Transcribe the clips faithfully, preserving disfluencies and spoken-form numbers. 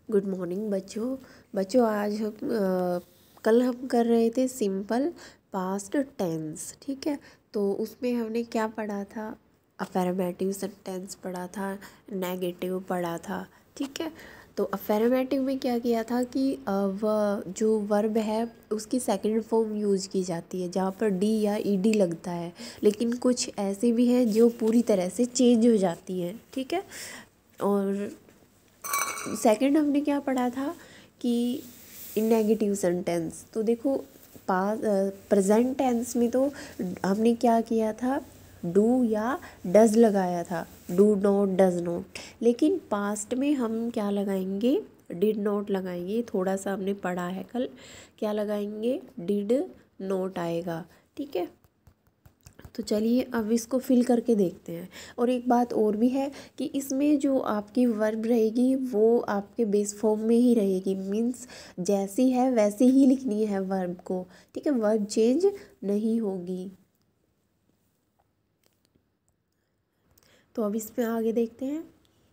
Good morning बच्चों। बच्चों आज हम अ, कल हम कर रहे थे सिंपल पास्ट टेंस। ठीक है, तो उसमें हमने क्या पढ़ा था? अफर्मेटिव सेंटेंस पढ़ा था, नेगेटिव पढ़ा था। ठीक है, तो अफर्मेटिव में क्या किया था कि अ, वह जो वर्ब है उसकी सेकंड फॉर्म यूज़ की जाती है जहाँ पर डी या ईडी लगता है, लेकिन कुछ ऐसे भी हैं जो पूरी तरह से चेंज हो जाती हैं। ठीक है, और सेकंड हमने क्या पढ़ा था कि नेगेटिव सेंटेंस। तो देखो पास प्रेजेंट टेंस में तो हमने क्या किया था, डू या डज लगाया था, डू नॉट डज नॉट। लेकिन पास्ट में हम क्या लगाएंगे, डिड नॉट लगाएंगे। थोड़ा सा हमने पढ़ा है कल, क्या लगाएंगे, डिड नॉट आएगा। ठीक है, तो चलिए अब इसको फिल करके देखते हैं। और एक बात और भी है कि इसमें जो आपकी वर्ब रहेगी वो आपके बेस फॉर्म में ही रहेगी, मीन्स जैसी है वैसी ही लिखनी है वर्ब को। ठीक है, वर्ब चेंज नहीं होगी। तो अब इसमें आगे देखते हैं।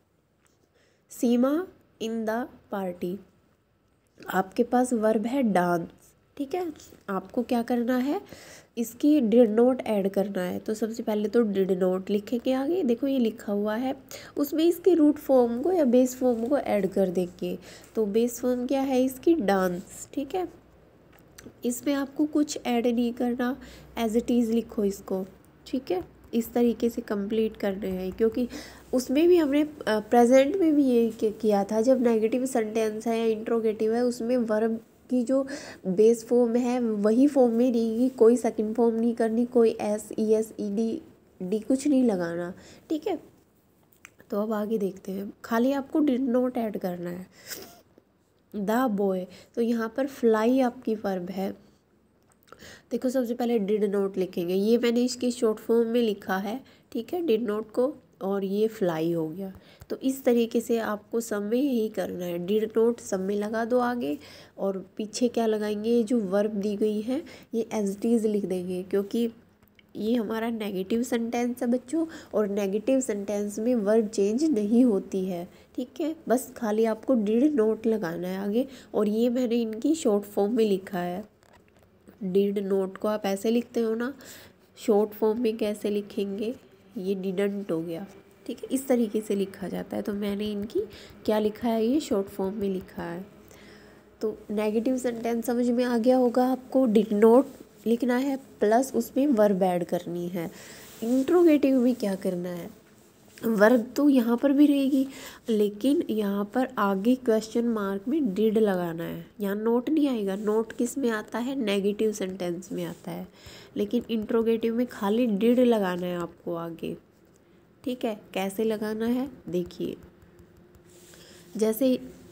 सीमा इन द पार्टी, आपके पास वर्ब है डांस। ठीक है, आपको क्या करना है, इसकी डिड नोट ऐड करना है। तो सबसे पहले तो डिड नोट लिखेंगे। आगे देखो ये लिखा हुआ है, उसमें इसके रूट फॉर्म को या बेस फॉर्म को ऐड कर देंगे। तो बेस फॉर्म क्या है इसकी, डांस। ठीक है, इसमें आपको कुछ ऐड नहीं करना, एज इट इज़ लिखो इसको। ठीक है, इस तरीके से कंप्लीट करने हैं, क्योंकि उसमें भी हमने प्रेजेंट में भी ये किया था। जब नेगेटिव सेंटेंस है या इंट्रोगेटिव है उसमें वर्ब की जो बेस फॉर्म है वही फॉर्म में रहेगी, कोई सेकंड फॉर्म नहीं करनी, कोई S E S E D D कुछ नहीं लगाना। ठीक है, तो अब आगे देखते हैं। खाली आपको डिड नॉट ऐड करना है। द बॉय, तो यहाँ पर फ्लाई आपकी वर्ब है। देखो सबसे पहले डिड नोट लिखेंगे, ये मैंने इसकी शॉर्ट फॉर्म में लिखा है। ठीक है, डिड नोट को, और ये फ्लाई हो गया। तो इस तरीके से आपको सब में यही करना है, डिड नोट सब में लगा दो आगे, और पीछे क्या लगाएंगे, ये जो वर्ब दी गई है ये एज इट इज़ लिख देंगे, क्योंकि ये हमारा नेगेटिव सेंटेंस है बच्चों, और नेगेटिव सेंटेंस में वर्ब चेंज नहीं होती है। ठीक है, बस खाली आपको डिड नोट लगाना है आगे, और ये मैंने इनकी शॉर्ट फॉर्म में लिखा है। डिड नोट को आप ऐसे लिखते हो ना, शॉर्ट फॉर्म में कैसे लिखेंगे, ये डिडंट हो गया। ठीक है, इस तरीके से लिखा जाता है। तो मैंने इनकी क्या लिखा है, ये शॉर्ट फॉर्म में लिखा है। तो नेगेटिव सेंटेंस समझ में आ गया होगा आपको, डिड नॉट लिखना है प्लस उसमें वर्ब ऐड करनी है। इंट्रोगेटिव में क्या करना है, वर्ब तो यहाँ पर भी रहेगी, लेकिन यहाँ पर आगे क्वेश्चन मार्क में डिड लगाना है। यहाँ नोट नहीं आएगा, नोट किस में आता है, नेगेटिव सेंटेंस में आता है, लेकिन इंट्रोगेटिव में खाली डिड लगाना है आपको आगे। ठीक है, कैसे लगाना है देखिए, जैसे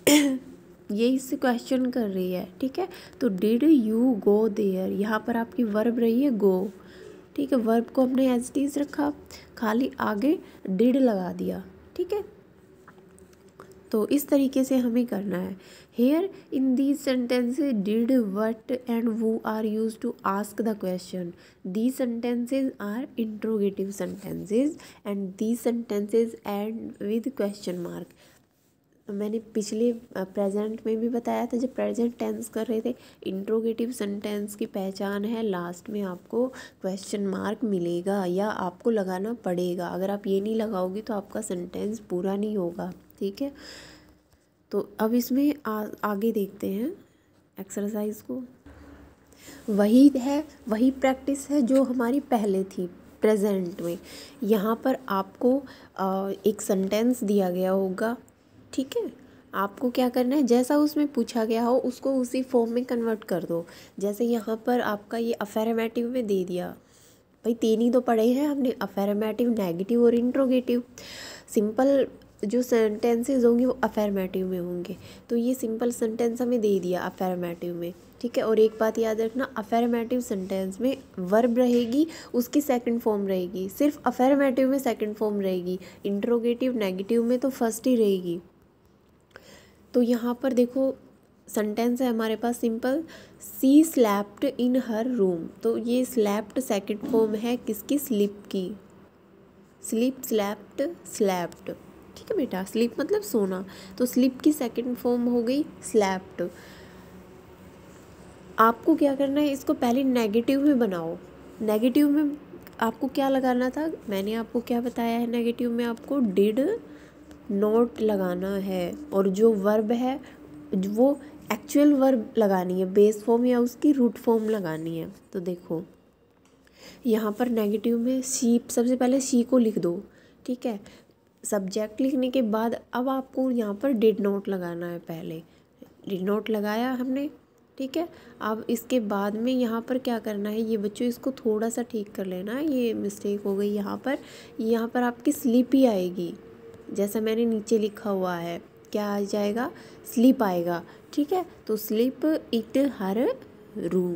ये इससे क्वेश्चन कर रही है। ठीक है, तो डिड यू गो देयर, यहाँ पर आपकी वर्ब रही है गो। ठीक है, वर्ब को हमने एज इट इज रखा, खाली आगे डिड लगा दिया। ठीक है, तो इस तरीके से हमें करना है। Here in these sentences did what and who are use to ask the question. These sentences are interrogative sentences and these sentences end with question mark. मैंने पिछले प्रेजेंट में भी बताया था, जब प्रेजेंट टेंस कर रहे थे, इंट्रोगेटिव सेंटेंस की पहचान है लास्ट में आपको क्वेश्चन मार्क मिलेगा या आपको लगाना पड़ेगा। अगर आप ये नहीं लगाओगे तो आपका सेंटेंस पूरा नहीं होगा। ठीक है, तो अब इसमें आ, आगे देखते हैं एक्सरसाइज को। वही है, वही प्रैक्टिस है जो हमारी पहले थी प्रेजेंट में। यहाँ पर आपको आ, एक सेंटेंस दिया गया होगा। ठीक है, आपको क्या करना है, जैसा उसमें पूछा गया हो उसको उसी फॉर्म में कन्वर्ट कर दो। जैसे यहाँ पर आपका ये अफर्मेटिव में दे दिया, भाई तीन ही तो पढ़े हैं हमने, अफर्मेटिव, नेगेटिव और इंट्रोगेटिव। सिंपल जो सेंटेंसेस होंगे वो अफर्मेटिव में होंगे, तो ये सिंपल सेंटेंस हमें दे दिया अफर्मेटिव में। ठीक है, और एक बात याद रखना, अफर्मेटिव सेंटेंस में वर्ब रहेगी, उसकी सेकंड फॉर्म रहेगी। सिर्फ अफर्मेटिव में सेकंड फॉर्म रहेगी, इंट्रोगेटिव नेगेटिव में तो फर्स्ट ही रहेगी। तो यहाँ पर देखो सेंटेंस है हमारे पास simple, she slapped in her room. तो ये स्लैप्ड सेकंड फॉर्म है किसकी, स्लीप की, स्लीप स्लैप्ड स्लैप्ड। ठीक ठीक है बेटा, स्लीप मतलब सोना, तो स्लीप की सेकंड फॉर्म हो गई स्लेप्ट। आपको क्या करना है, इसको पहले नेगेटिव में बनाओ। नेगेटिव में आपको क्या लगाना था, मैंने आपको क्या बताया है, नेगेटिव में आपको डिड नॉट लगाना है, और जो वर्ब है वो एक्चुअल वर्ब लगानी है, बेस फॉर्म या उसकी रूट फॉर्म लगानी है। तो देखो यहाँ पर नेगेटिव में सी, सबसे पहले सी को लिख दो, ठीक है। सब्जेक्ट लिखने के बाद अब आपको यहाँ पर डिड नॉट लगाना है, पहले डिड नॉट लगाया हमने, ठीक है। अब इसके बाद में यहाँ पर क्या करना है, ये बच्चों इसको थोड़ा सा ठीक कर लेना है, ये मिस्टेक हो गई यहाँ पर। यहाँ पर आपकी स्लीप ही आएगी, जैसा मैंने नीचे लिखा हुआ है, क्या आ जाएगा, स्लीप आएगा, ठीक है। तो स्लीप इट हर रूम,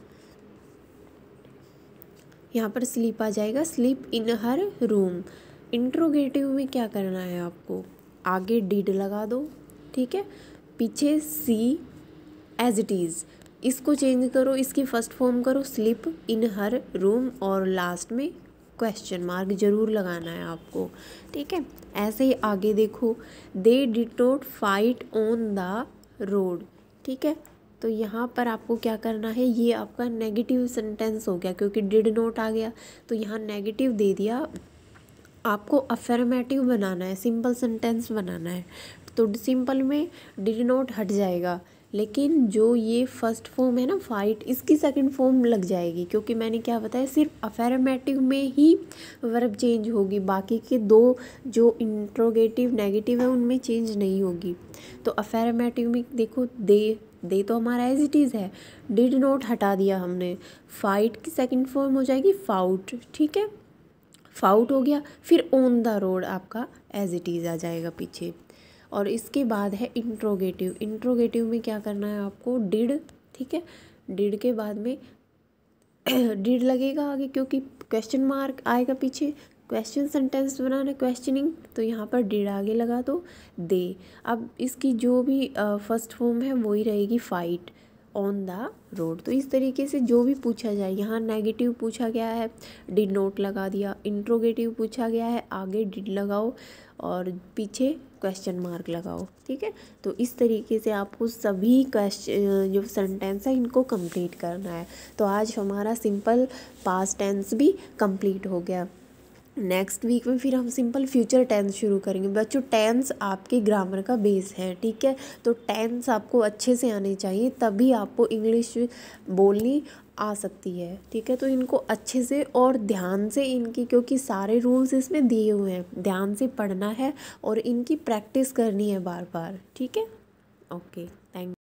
यहाँ पर स्लीप आ जाएगा, sleep in her room. Interrogative में क्या करना है आपको, आगे डिड लगा दो, ठीक है, पीछे सी एज इट इज़, इसको चेंज करो, इसकी फर्स्ट फॉर्म करो स्लीप इन हर रूम, और लास्ट में क्वेश्चन मार्क ज़रूर लगाना है आपको, ठीक है। ऐसे ही आगे देखो, they did not fight on the road, ठीक है। तो यहाँ पर आपको क्या करना है, ये आपका नेगेटिव सेंटेंस हो गया क्योंकि डिड नॉट आ गया, तो यहाँ नेगेटिव दे दिया। आपको अफर्मेटिव बनाना है, सिंपल सेंटेंस बनाना है, तो सिंपल में डिड नॉट हट जाएगा, लेकिन जो ये फर्स्ट फॉर्म है ना फाइट, इसकी सेकंड फॉर्म लग जाएगी, क्योंकि मैंने क्या बताया, सिर्फ अफर्मेटिव में ही वर्ब चेंज होगी, बाकी के दो जो इंट्रोगेटिव नेगेटिव है उनमें चेंज नहीं होगी। तो अफर्मेटिव में देखो, दे दे तो हमारा एज इट इज़ है, डिड नॉट हटा दिया हमने, फाइट की सेकंड फॉर्म हो जाएगी फाउट, ठीक है, फाउट हो गया। फिर ऑन द रोड आपका एज इट इज़ आ जाएगा पीछे। और इसके बाद है इंट्रोगेटिव। इंट्रोगेटिव में क्या करना है आपको, डिड, ठीक है, डिड के बाद में डिड लगेगा आगे, क्योंकि क्वेश्चन मार्क आएगा पीछे, क्वेश्चन सेंटेंस बनाना, क्वेश्चनिंग, तो यहाँ पर डिड आगे लगा दो, दे। अब इसकी जो भी फर्स्ट फॉर्म है वही रहेगी फाइट ऑन द रोड। तो इस तरीके से जो भी पूछा जाए, यहाँ नेगेटिव पूछा गया है, डिड नोट लगा दिया, इंट्रोगेटिव पूछा गया है, आगे डिड लगाओ और पीछे क्वेश्चन मार्क लगाओ, ठीक है। तो इस तरीके से आपको सभी क्वेश्चन जो सेंटेंस है इनको कंप्लीट करना है। तो आज हमारा सिंपल पास्ट टेंस भी कंप्लीट हो गया। नेक्स्ट वीक में फिर हम सिंपल फ्यूचर टेंस शुरू करेंगे। बच्चों टेंस आपके ग्रामर का बेस है, ठीक है, तो टेंस आपको अच्छे से आने चाहिए, तभी आपको इंग्लिश बोलनी आ सकती है, ठीक है। तो इनको अच्छे से और ध्यान से इनकी, क्योंकि सारे रूल्स इसमें दिए हुए हैं, ध्यान से पढ़ना है और इनकी प्रैक्टिस करनी है बार बार, ठीक है। Okay, thank